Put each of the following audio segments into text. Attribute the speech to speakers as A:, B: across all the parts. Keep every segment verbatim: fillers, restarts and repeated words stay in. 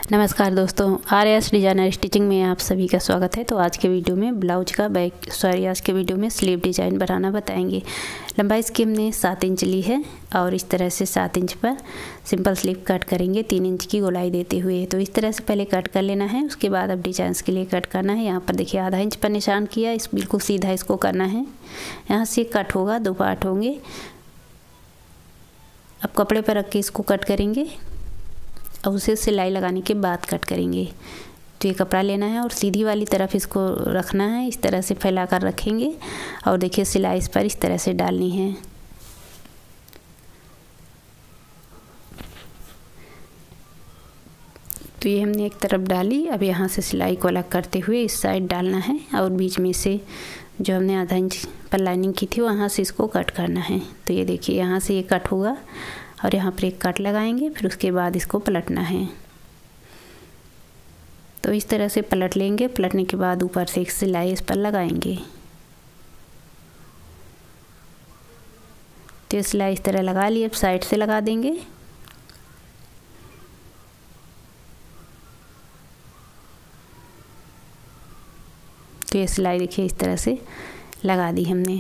A: नमस्कार दोस्तों, R S designer stitching में आप सभी का स्वागत है। तो आज के वीडियो में ब्लाउज का बैक सॉरी आज के वीडियो में स्लीव डिज़ाइन बनाना बताएंगे। लंबाई इसकी हमने सात इंच ली है और इस तरह से सात इंच पर सिंपल स्लीव कट करेंगे तीन इंच की गोलाई देते हुए। तो इस तरह से पहले कट कर लेना है, उसके बाद अब डिजाइन के लिए कट करना है। यहाँ पर देखिए आधा इंच पर निशान किया, इस बिल्कुल सीधा इसको करना है। यहाँ से कट होगा, दो पार्ट होंगे। अब कपड़े पर रख के इसको कट करेंगे और उसे सिलाई लगाने के बाद कट करेंगे। तो ये कपड़ा लेना है और सीधी वाली तरफ इसको रखना है, इस तरह से फैला कर रखेंगे और देखिए सिलाई इस पर इस तरह से डालनी है। तो ये हमने एक तरफ डाली, अब यहाँ से सिलाई को अलग करते हुए इस साइड डालना है और बीच में से जो हमने आधा इंच पर लाइनिंग की थी वहाँ से इसको कट करना है। तो ये देखिए यहाँ से ये कट होगा और यहाँ पर एक कट लगाएंगे, फिर उसके बाद इसको पलटना है। तो इस तरह से पलट लेंगे, पलटने के बाद ऊपर से एक सिलाई इस पर लगाएंगे। तो सिलाई इस तरह लगा ली, अब साइड से लगा देंगे। तो ये सिलाई देखिए इस तरह से लगा दी हमने।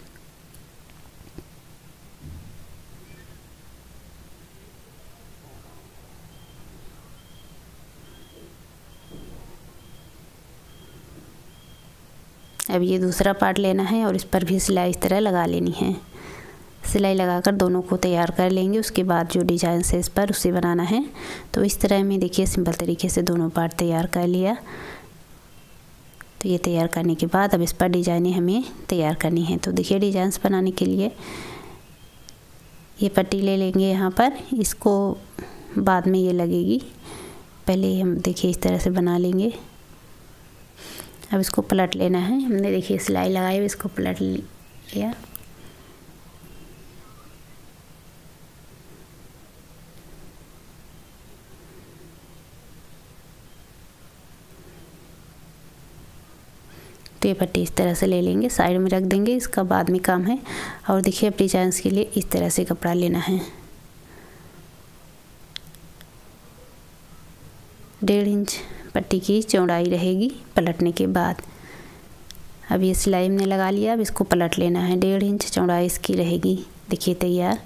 A: अब ये दूसरा पार्ट लेना है और इस पर भी सिलाई इस तरह लगा लेनी है। सिलाई लगाकर दोनों को तैयार कर लेंगे, उसके बाद जो डिजाइन है इस पर उसे बनाना है। तो इस तरह में देखिए सिंपल तरीके से दोनों पार्ट तैयार कर लिया। तो ये तैयार करने के बाद अब इस पर डिजाइनें हमें तैयार करनी है। तो देखिए डिजाइंस बनाने के लिए ये पट्टी ले लेंगे यहाँ पर, इसको बाद में ये लगेगी, पहले हम देखिए इस तरह से बना लेंगे। अब इसको पलट लेना है, हमने देखिए सिलाई लगाई हुई, इसको पलट लिया। तो ये पट्टी इस तरह से ले लेंगे, साइड में रख देंगे, इसका बाद में काम है। और देखिए अब डिजाइन के लिए इस तरह से कपड़ा लेना है। डेढ़ इंच पट्टी की चौड़ाई रहेगी पलटने के बाद। अब ये सिलाई हमने लगा लिया, अब इसको पलट लेना है। डेढ़ इंच चौड़ाई इसकी रहेगी, देखिए तैयार।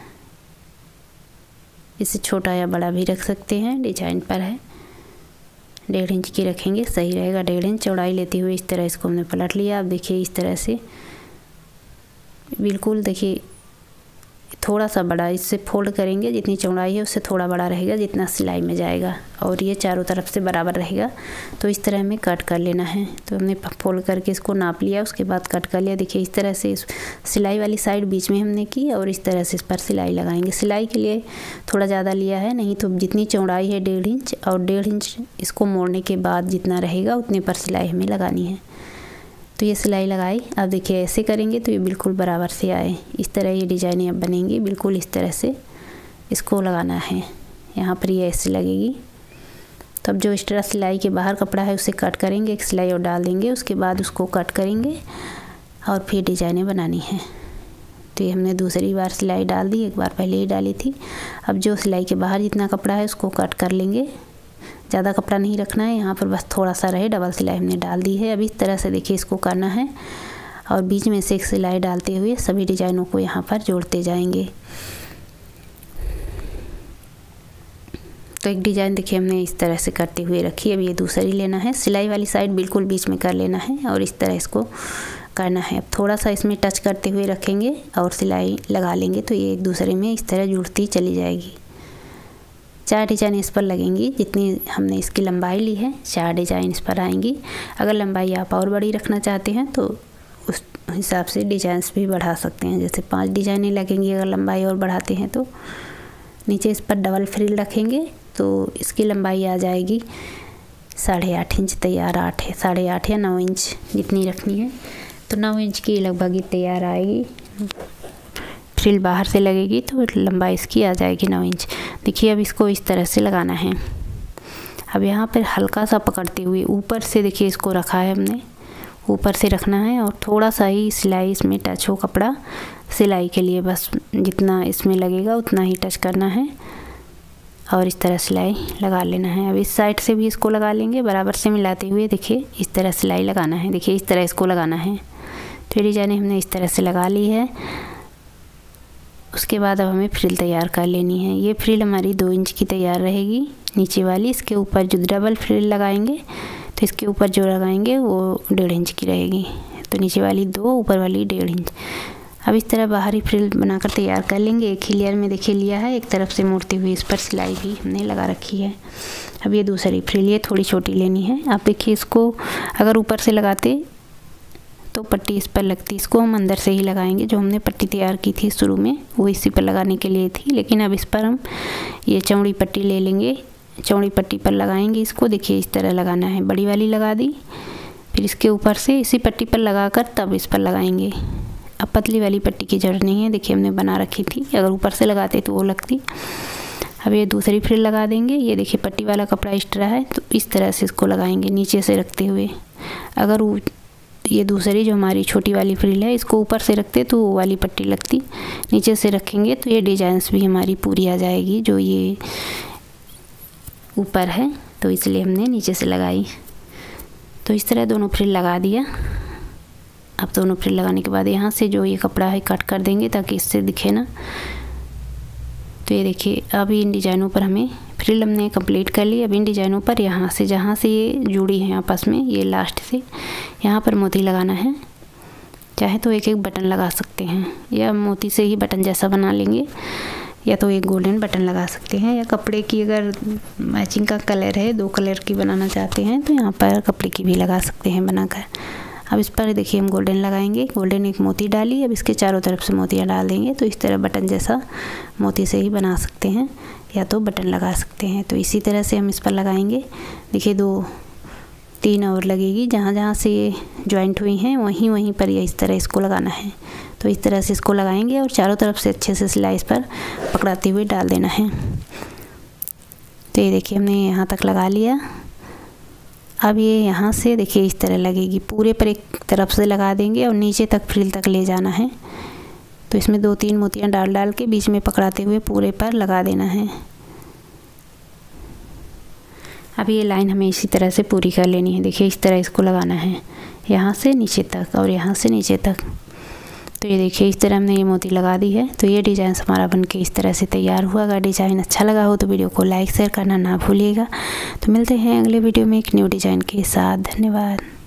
A: इसे छोटा या बड़ा भी रख सकते हैं, डिजाइन पर है। डेढ़ इंच की रखेंगे, सही रहेगा। डेढ़ इंच चौड़ाई लेते हुए इस तरह इसको हमने पलट लिया। अब देखिए इस तरह से बिल्कुल देखिए थोड़ा सा बड़ा इससे फोल्ड करेंगे, जितनी चौड़ाई है उससे थोड़ा बड़ा रहेगा जितना सिलाई में जाएगा, और ये चारों तरफ से बराबर रहेगा। तो इस तरह हमें कट कर लेना है। तो हमने फोल्ड करके इसको नाप लिया, उसके बाद कट कर लिया। देखिए इस तरह से इस सिलाई वाली साइड बीच में हमने की और इस तरह से इस पर सिलाई लगाएंगे। सिलाई के लिए थोड़ा ज़्यादा लिया है, नहीं तो जितनी चौड़ाई है डेढ़ इंच और डेढ़ इंच इसको मोड़ने के बाद जितना रहेगा उतने पर सिलाई हमें लगानी है। तो ये सिलाई लगाई। अब देखिए ऐसे करेंगे तो ये बिल्कुल बराबर से आए, इस तरह ये डिजाइन अब बनेंगी। बिल्कुल इस तरह से इसको लगाना है, यहाँ पर ये ऐसे लगेगी। तो अब जो एक्स्ट्रा सिलाई के बाहर कपड़ा है उसे कट करेंगे, एक सिलाई और डाल देंगे, उसके बाद उसको कट करेंगे और फिर डिजाइनें बनानी है। तो ये हमने दूसरी बार सिलाई डाल दी, एक बार पहले ही डाली थी। अब जो सिलाई के बाहर जितना कपड़ा है उसको कट कर लेंगे, ज़्यादा कपड़ा नहीं रखना है, यहाँ पर बस थोड़ा सा रहे। डबल सिलाई हमने डाल दी है। अब इस तरह से देखिए इसको करना है और बीच में से एक सिलाई डालते हुए सभी डिजाइनों को यहाँ पर जोड़ते जाएंगे। तो एक डिजाइन देखिए हमने इस तरह से करते हुए रखी। अब ये दूसरी लेना है, सिलाई वाली साइड बिल्कुल बीच में कर लेना है और इस तरह इसको करना है। अब थोड़ा सा इसमें टच करते हुए रखेंगे और सिलाई लगा लेंगे, तो ये एक दूसरे में इस तरह जुड़ती चली जाएगी। चार डिजाइन इस पर लगेंगी, जितनी हमने इसकी लंबाई ली है चार डिजाइन इस पर आएंगी। अगर लंबाई आप और बड़ी रखना चाहते हैं तो उस हिसाब से डिजाइंस भी बढ़ा सकते हैं, जैसे पांच डिजाइनें लगेंगी अगर लंबाई और बढ़ाते हैं तो। नीचे इस पर डबल फ्रिल रखेंगे तो इसकी लंबाई आ जाएगी साढ़े आठ इंच तैयार। आठ है साढ़े आठ या नौ इंच जितनी रखनी है, तो नौ इंच की लगभग ही तैयार आएगी। फ्रिल बाहर से लगेगी तो लंबाई इसकी आ जाएगी नौ इंच। देखिए अब इसको इस तरह से लगाना है। अब यहाँ पर हल्का सा पकड़ते हुए ऊपर से देखिए इसको रखा है हमने, ऊपर से रखना है और थोड़ा सा ही सिलाई इसमें टच हो कपड़ा सिलाई के लिए, बस जितना इसमें लगेगा उतना ही टच करना है और इस तरह सिलाई लगा लेना है। अब इस साइड से भी इसको लगा लेंगे बराबर से मिलाते हुए। देखिए इस तरह सिलाई लगाना है, देखिए इस तरह इसको लगाना है। तो ये डिजाइन हमने इस तरह से लगा ली है। उसके बाद अब हमें फ्रिल तैयार कर लेनी है। ये फ्रिल हमारी दो इंच की तैयार रहेगी नीचे वाली। इसके ऊपर जो डबल फ्रिल लगाएंगे तो इसके ऊपर जो लगाएंगे वो डेढ़ इंच की रहेगी। तो नीचे वाली दो, ऊपर वाली डेढ़ इंच। अब इस तरह बाहरी फ्रिल बनाकर तैयार कर लेंगे। एक ही लेयर में देखिए लिया है, एक तरफ से मोड़ते हुए इस पर सिलाई भी हमने लगा रखी है। अब ये दूसरी फ्रिल, ये थोड़ी छोटी लेनी है। आप देखिए इसको अगर ऊपर से लगाते तो पट्टी इस पर लगती, इसको हम अंदर से ही लगाएंगे। जो हमने पट्टी तैयार की थी शुरू में वो इसी पर लगाने के लिए थी, लेकिन अब इस पर हम ये चौड़ी पट्टी ले लेंगे, चौड़ी पट्टी पर लगाएंगे इसको। देखिए इस तरह लगाना है, बड़ी वाली लगा दी, फिर इसके ऊपर से इसी पट्टी पर लगाकर तब इस पर लगाएंगे। अब पतली वाली पट्टी की जरूरत नहीं है, देखिए हमने बना रखी थी, अगर ऊपर से लगाते तो वो लगती। अब ये दूसरी फ्रिल लगा देंगे। ये देखिए पट्टी वाला कपड़ा एक्स्ट्रा है तो इस तरह से इसको लगाएंगे नीचे से रखते हुए। अगर ये दूसरी जो हमारी छोटी वाली फ्रिल है इसको ऊपर से रखते तो वो वाली पट्टी लगती, नीचे से रखेंगे तो ये डिजाइन्स भी हमारी पूरी आ जाएगी। जो ये ऊपर है तो इसलिए हमने नीचे से लगाई। तो इस तरह दोनों फ्रिल लगा दिया। अब दोनों फ्रिल लगाने के बाद यहाँ से जो ये कपड़ा है कट कर देंगे ताकि इससे दिखे ना। तो ये देखिए अब इन डिज़ाइनों पर हमें फ्रिल हमने कंप्लीट कर ली। अब इन डिज़ाइनों पर यहाँ से जहाँ से ये जुड़ी हैं आपस में, ये लास्ट से यहाँ पर मोती लगाना है। चाहे तो एक एक बटन लगा सकते हैं या मोती से ही बटन जैसा बना लेंगे, या तो एक गोल्डन बटन लगा सकते हैं, या कपड़े की अगर मैचिंग का कलर है, दो कलर की बनाना चाहते हैं तो यहाँ पर कपड़े की भी लगा सकते हैं बनाकर। अब इस पर देखिए हम गोल्डन लगाएंगे। गोल्डन एक मोती डाली, अब इसके चारों तरफ से मोतियाँ डाल देंगे। तो इस तरह बटन जैसा मोती से ही बना सकते हैं या तो बटन लगा सकते हैं। तो इसी तरह से हम इस पर लगाएंगे। देखिए दो तीन और लगेगी, जहाँ जहाँ से ये जॉइंट हुई हैं वहीं वहीं पर ये इस तरह इसको लगाना है। तो इस तरह से इसको लगाएंगे और चारों तरफ से अच्छे से सिलाई इस पर पकड़ाते हुए डाल देना है। तो ये देखिए हमने यहाँ तक लगा लिया। अब ये यहाँ से देखिए इस तरह लगेगी, पूरे पर एक तरफ से लगा देंगे और नीचे तक फ्रिल तक ले जाना है। तो इसमें दो तीन मोतियाँ डाल डाल के बीच में पकड़ाते हुए पूरे पर लगा देना है। अब ये लाइन हमें इसी तरह से पूरी कर लेनी है। देखिए इस तरह इसको लगाना है, यहाँ से नीचे तक और यहाँ से नीचे तक। तो ये देखिए इस तरह हमने ये मोती लगा दी है। तो ये डिज़ाइन हमारा बनके इस तरह से तैयार हुआ। अगर डिज़ाइन अच्छा लगा हो तो वीडियो को लाइक शेयर करना ना भूलिएगा। तो मिलते हैं अगले वीडियो में एक न्यू डिज़ाइन के साथ। धन्यवाद।